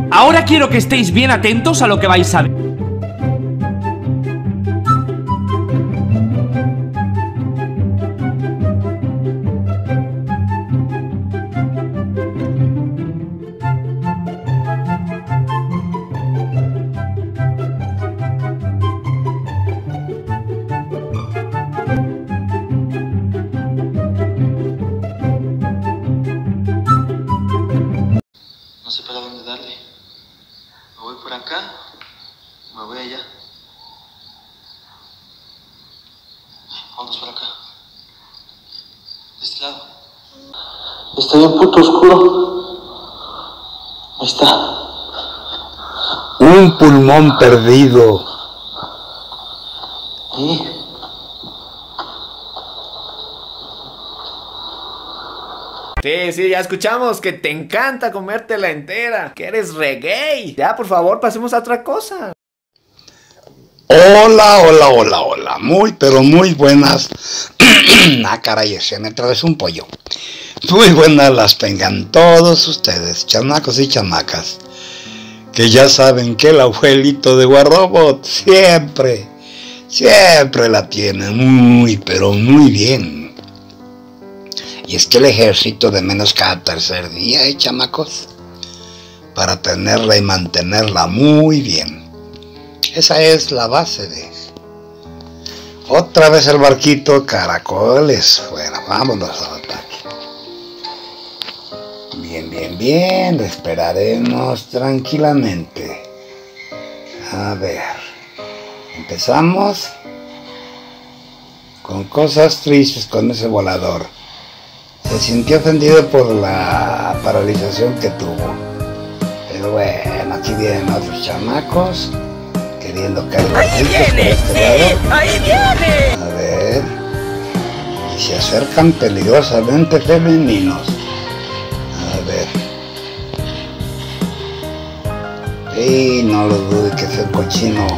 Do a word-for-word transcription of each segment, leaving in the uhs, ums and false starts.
Ahora quiero que estéis bien atentos a lo que vais a ver. No sé para dónde darle. Me voy por acá, me voy allá. Vamos por acá. De este lado. Está bien puto oscuro. Ahí está. Un pulmón perdido. ¿Y? Sí, sí, ya escuchamos que te encanta comértela entera, que eres reggae. Ya, por favor, pasemos a otra cosa. Hola, hola, hola, hola. Muy, pero muy buenas. Ah, caray, se me atravesó un pollo. Muy buenas las tengan todos ustedes, chamacos y chamacas, que ya saben que el abuelito de Guarrobot siempre, siempre la tiene muy, pero muy bien. Y es que el ejército de menos cada tercer día, ¿eh, chamacos? Para tenerla y mantenerla muy bien. Esa es la base de... Otra vez el barquito Caracoles. Bueno, vámonos al ataque. Bien, bien, bien. Esperaremos tranquilamente. A ver. Empezamos con cosas tristes con ese volador. Se sintió ofendido por la paralización que tuvo. Pero bueno, aquí vienen otros chamacos queriendo caer. ¡Ahí viene! ¡Sí! ¡Ahí viene! A ver. Y se acercan peligrosamente femeninos. A ver. Y no lo dude que es el cochino.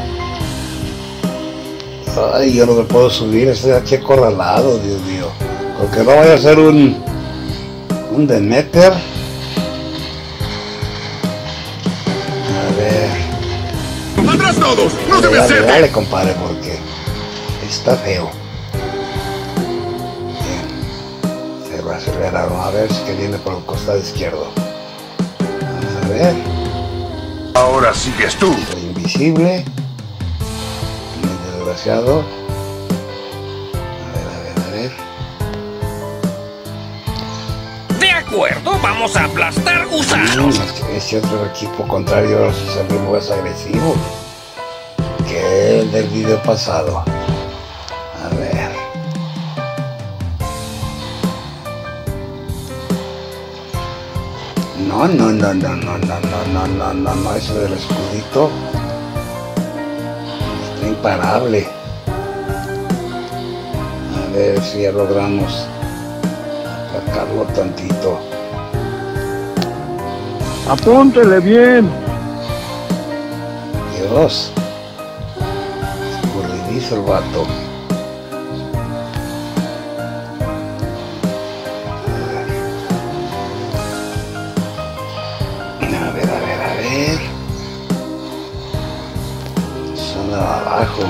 Ay, yo no me puedo subir, estoy aquí acorralado, Dios mío. Porque no vaya a ser un, un Demeter. A ver. ¡Atrás todos! ¡No se me Dale, acerquen! dale, compadre, porque está feo. Bien. Se va a acelerar. A ver si que viene por el costado izquierdo. Vamos a ver. Ahora sigues tú. Soy invisible. Muy desgraciado. A ver, a ver, a ver. De acuerdo, vamos a aplastar gusanos. Mm, ese otro equipo contrario se ve más agresivo que el del video pasado. A ver. No, no, no, no, no, no, no, no, no, no, no, ese del escudito está imparable. A ver si ya logramos sacarlo tantito. Apúntele bien. Dios, escurridizo el vato. A ver, a ver, a ver. Son de abajo.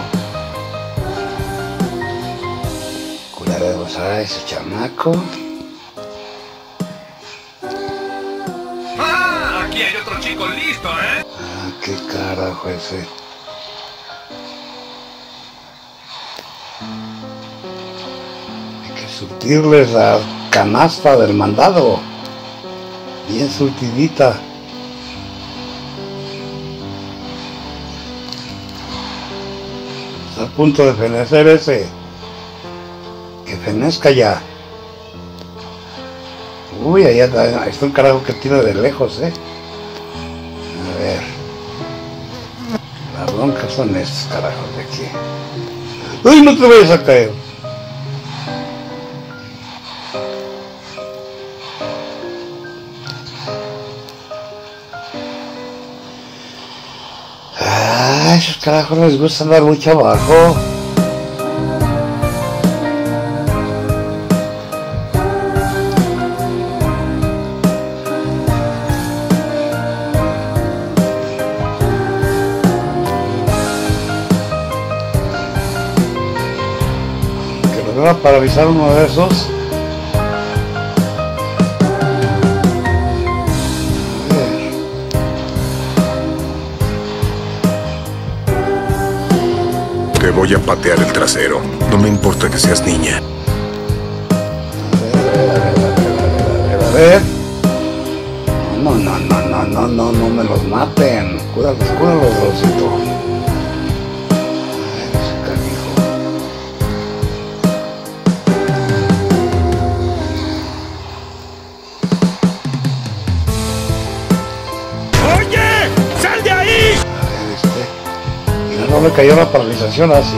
Curaremos a ese chamaco. ¡Ah! Aquí hay otro chico listo, ¿eh? Ah, qué carajo ese. Hay que surtirles la canasta del mandado. Bien surtidita. Está a punto de fenecer ese. Que fenezca ya. Uy, allá está, está un carajo que tira de lejos, eh. A ver. La bronca son estos carajos de aquí. ¡Uy, no te vayas a caer! Ah, esos carajos les gusta andar mucho abajo. ¿Me va a paralizar uno de esos? Te voy a patear el trasero. No me importa que seas niña. A ver. No, no, no, no, no, no, no me los maten. Cúralos, cúralos, Rosito. ¡Oye! ¡Sal de ahí! A ver, este. Mira, no le cayó la paralización así.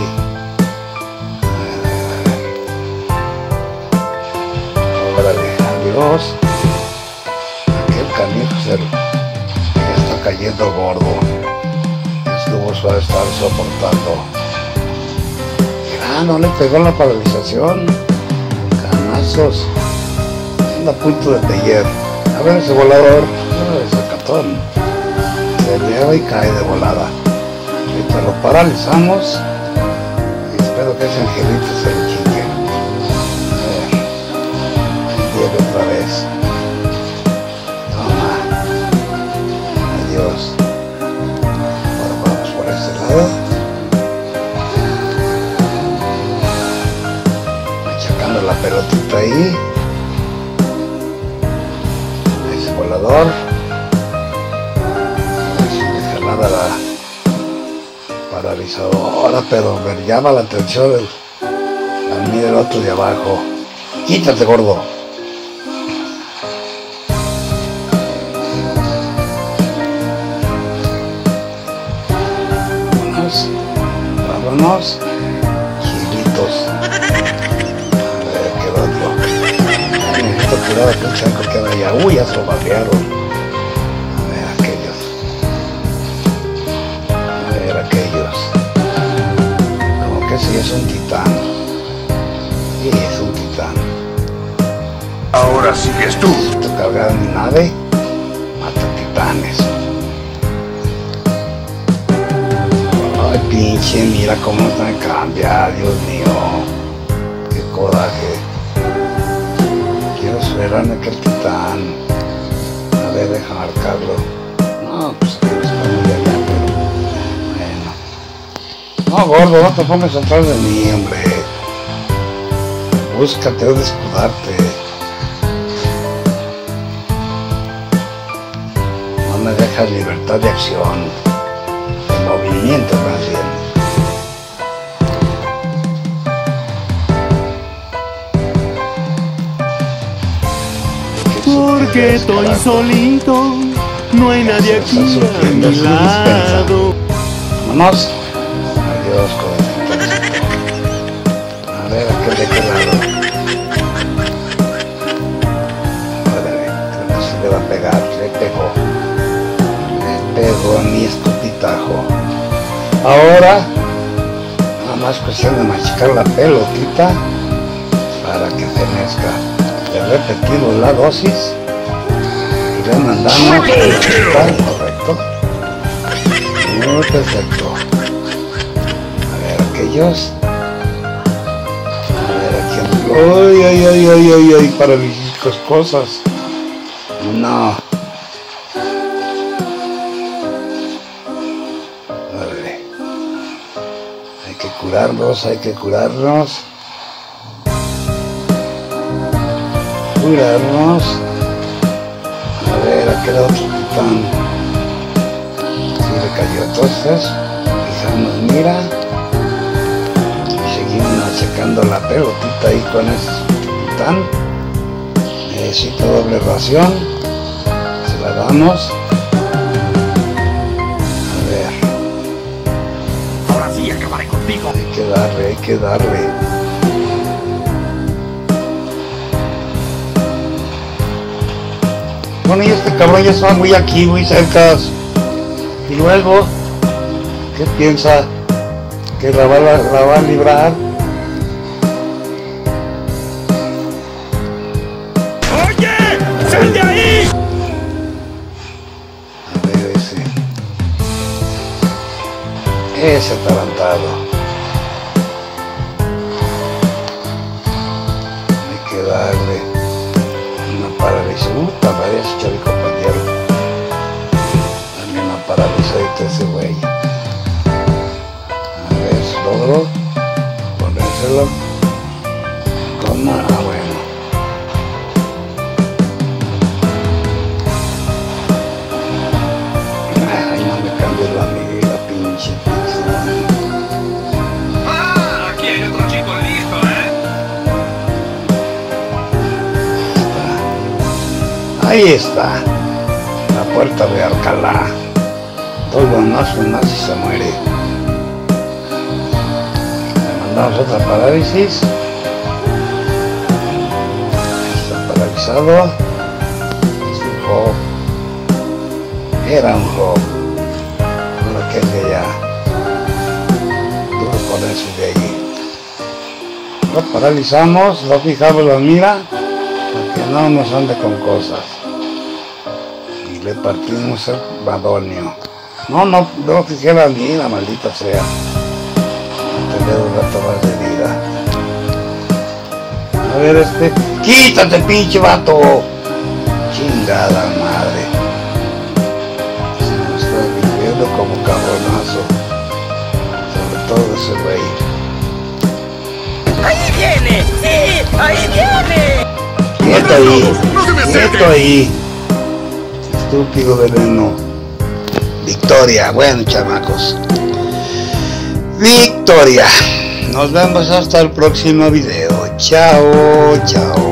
Órale, adiós. Aquel canijo se ya está cayendo gordo. Estuvo suave estar soportando. Mira, no le pegó la paralización. Canazos. Anda a punto de pellear. A ver ese volador. Ese catón. Se eleva y cae de volada. Ahorita lo paralizamos. Y espero que ese angelito se le chingue. A ver. Lleve otra vez. Toma. Adiós. Ahora vamos por este lado. Machacando la pelotita ahí. Ese volador. Sin dejar nada la paralizadora, pero me llama la atención el, a mí el otro de abajo. Quítate, gordo. Vámonos, vámonos, gilitos. A ver, qué otro. Necesito tirar a aquel chanco que hay allá. Uy, ya se lo bardearon. A ver, aquellos. A ver, aquellos. Como que sí es un titán. Sí, es un titán. Ahora sigues tú. Necesito cargar mi nave. Mata titanes. Ay, pinche, mira cómo me cambia, Dios mío. Qué coraje. Quiero superarme aquel titán. A ver, deja marcarlo. No, pues que está muy allá, pero bueno. No, gordo, no te pongas atrás de mí, hombre. Búscate dónde escudarte. No me dejas libertad de acción. De movimiento, más bien. Porque estoy solito, no hay nadie aquí a mi lado. Vámonos. Adiós, jovencito. A ver, aquel de qué lado. Órale, creo que se le va a pegar. Le pegó. Le pegó a mi escupitajo. Ahora, nada más cuestión de machicar la pelotita para que fenezca. Le repetimos la dosis y le mandamos el hospital, correcto. Muy perfecto. A ver, aquellos. A ver, aquí. Ay, ay, ay, ay, ay, ay, paralíticos cosas. No. Vale. Hay que curarlos, hay que curarnos. Curarnos. A ver, aquel otro titán. Sí le cayó. Entonces, fijamos, mira. Y seguimos machacando la pelotita ahí con ese titán. Necesito doble ración. Se la damos. A ver. Ahora sí acabaré contigo. Hay que darle, hay que darle. Bueno, y este cabrón ya está muy aquí, muy cerca. Y luego, ¿qué piensa? ¿Que la va, la, la va a librar? ¡Oye! ¡Sal de ahí! A ver, ese. Ese atarantado. paralizó, puta, parece echar mi compañero. También me paralizó ahorita ese güey. A ver, logro ponérselo. ¿Cómo? Ah, bueno. Ay, no me cambies la medida, pinche pizza. Ah, aquí hay otro chico listo, ¿eh? Ahí está, la puerta de Alcalá. Dos bonazos más y se muere. Le mandamos otra parálisis. Está paralizado. Es un Job. Era un Job. Ahora que es de allá. Duro con eso de ahí. Lo paralizamos, lo fijamos la mira, para que no nos ande con cosas. Y le partimos el badonio. No, no, no fijé la mira, maldita sea. Tener un rato más de vida. A ver este. ¡Quítate, pinche vato! Chingada madre. Se me está viviendo como cabronazo. Sobre todo ese güey. ¡Ahí viene! ¡Sí! ¡Ahí viene! Quieto ahí. ¡No se me acerque! Quieto ahí. Estúpido veneno. Victoria. Bueno, chamacos. Victoria. Nos vemos hasta el próximo video. Chao, chao.